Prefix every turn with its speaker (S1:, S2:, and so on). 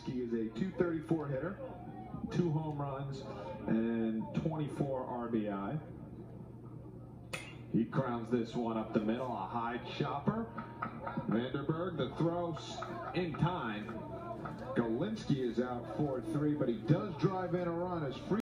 S1: Golinsky is a .234 hitter, 2 home runs, and 24 RBI. He crowns this one up the middle, a high chopper. Vandenbergh, the throw in time. Golinsky is out 4-3, but he does drive in a run as free.